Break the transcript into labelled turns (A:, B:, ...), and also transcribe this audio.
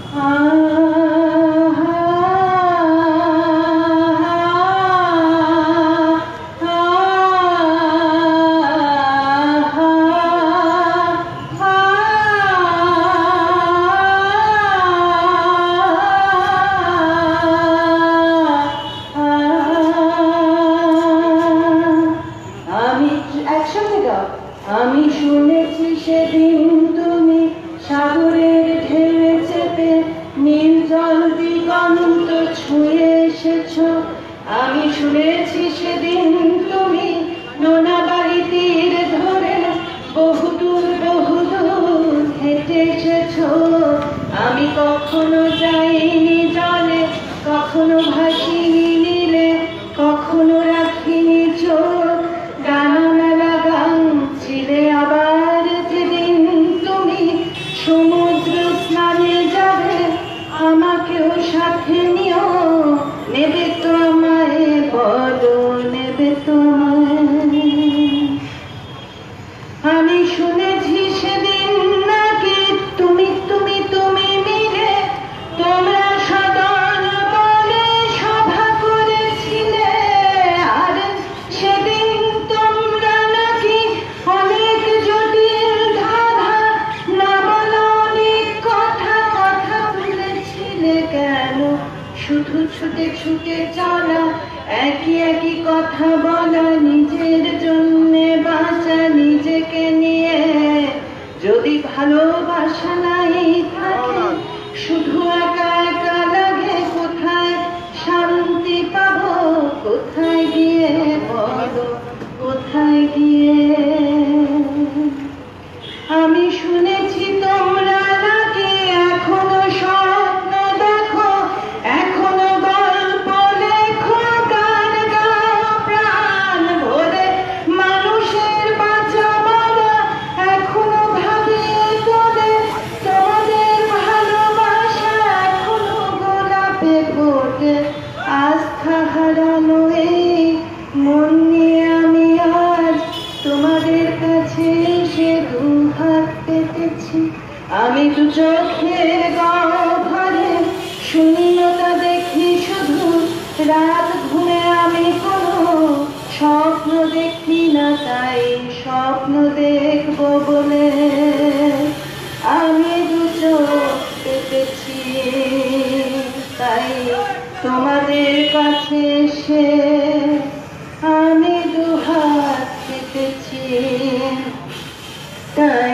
A: আমি শুনেছি সেদিন তুমি সাগরের ঢেউয়ে চেপে নীল জল দিগন্ত ছুঁয়ে এসেছো। আমি শুনেছি সেদিন তুমি নোনাবাড়ি তীর ধরে বহুদূর হেঁটে এসেছো। আমি কখনো যাইনি জলে, কখনো ভাসিনি নীলে, কখনো রাখিনি চোখ। গানা মেলা গান ছিলে আবার যেদিন তুমি সমুদ্র স্নানে যাবে, আমাকেও সাথে নিও। নেবে তো আমায়, বলো নেবে তো আমায়? আমি শুনেছি সেদিন নাকি তুমি তুমি তুমি মিলে তোমরা সদন বলে সভা করেছিলে। আর সেদিন তোমরা নাকি অনেক জটিল ধাঁধা না বলো অনেক কথা বলেছিলে। কেন শুধু ছুটে ছুটে চলা, একই একই কথা বলা, নিজের জন্যে বাঁচা নিজেকে নিয়ে? যদি ভালোবাসা নাই থাকে, শুধু একা একা লাগে, কোথায় শান্তি পাবো? কোথায় গিয়ে বলো, কোথায় গিয়ে? আমি শুনেছি তোমরা নাকি এখনো স্বপ্ন দেখো, এখনো গল্প লেখো, গান গাও প্রাণ ভরে, মানুষের বাঁচা মরা এখনো ভাবিয়ে তোলে। তোমাদের ভালোবাসা এখনো গোলাপে ফোটে। আস্থা হারানো এই মন নিয়ে আমি আজ তোমাদের কাছে এসে দুহাত পেতেছি। আমি দু চোখের গহ্বরে শূন্যতা দেখি শুধু, রাত ঘুমে আমি কোনো স্বপ্ন দেখি না, তাই স্বপ্ন দেখবো বলে আমি দু চোখ পেতেছি। তাই তোমাদের কাছে এসে আমি দুহাত পেতেছি। তাই